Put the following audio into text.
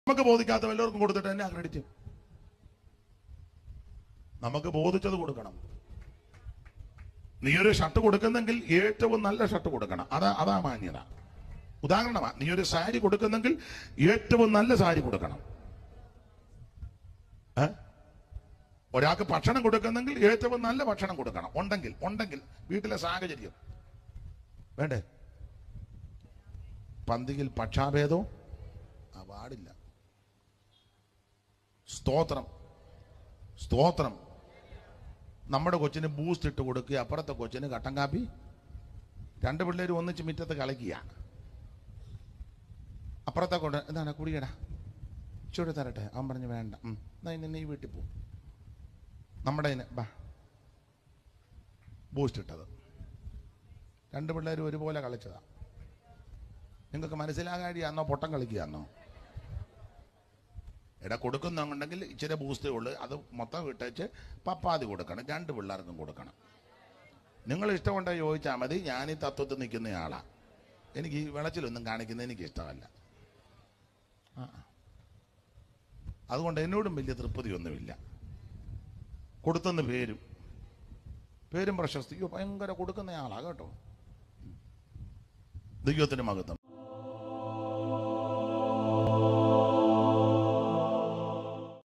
നമുക്ക് ബോധിക്കാത്ത വല്ലവർക്കും കൊടുത്തിട്ട് തന്നെ ക്രെഡിറ്റ്. നമുക്ക് ബോധിച്ചത് കൊടുക്കണം. നീ ഒരു ഷർട്ട് കൊടുക്കുന്നെങ്കിൽ ഏറ്റവും നല്ല ഷർട്ട് കൊടുക്കണം. അതാ മാന്യത. ഉദാഹരണമാണ്, നീ ഒരു സാരി കൊടുക്കുന്നെങ്കിൽ ഏറ്റവും നല്ല സാരി കൊടുക്കണം. ഒരാൾക്ക് ഭക്ഷണം കൊടുക്കുന്നെങ്കിൽ ഏറ്റവും നല്ല ഭക്ഷണം കൊടുക്കണം. ഉണ്ടെങ്കിൽ വീട്ടിലെ സാഹചര്യം വേണ്ടേ? പന്തിയിൽ പക്ഷാഭേദവും പാടില്ല. സ്തോത്രം. നമ്മുടെ കൊച്ചിന് ബൂസ്റ്റ് ഇട്ട് കൊടുക്കുക, അപ്പുറത്തെ കൊച്ചിന് കട്ടൻ കാപ്പി. രണ്ട് പിള്ളേർ ഒന്നിച്ച് മുറ്റത്ത് കളിക്കുക. അപ്പുറത്തെ കൊണ്ട് എന്താണ് കുടിയടാ, ചൂട് തരട്ടെ. അവൻ പറഞ്ഞു വേണ്ട. എന്നാ ഇന്ന് നീ വീട്ടിൽ പോ. നമ്മുടെ ബൂസ്റ്റ് ഇട്ടത്. രണ്ട് പിള്ളേർ ഒരുപോലെ കളിച്ചതാ. നിങ്ങൾക്ക് മനസ്സിലാകാടിയാന്നോ പൊട്ടം കളിക്കുകയാന്നോ? കൊടുക്കുന്നുണ്ടെങ്കിൽ ഇച്ചിരി ബൂസ്റ്റേ ഉള്ളു, അത് മൊത്തം ഇട്ടേച്ച് പപ്പാതി കൊടുക്കണം. രണ്ട് പിള്ളേർക്കും കൊടുക്കണം. നിങ്ങൾ ഇഷ്ടമുണ്ടോ ചോദിച്ചാൽ മതി. ഞാൻ ഈ തത്വത്തിൽ നിൽക്കുന്നയാളാ. എനിക്ക് ഈ വിളച്ചിലൊന്നും കാണിക്കുന്നത് എനിക്ക് ഇഷ്ടമല്ല. അതുകൊണ്ട് എന്നോടും വലിയ തൃപ്തിയൊന്നുമില്ല. കൊടുത്തെന്ന് പേരും പ്രശസ്തിയോ ഭയങ്കര കൊടുക്കുന്നയാളാ കേട്ടോ. ദൈവത്തിന് മഹത്വം.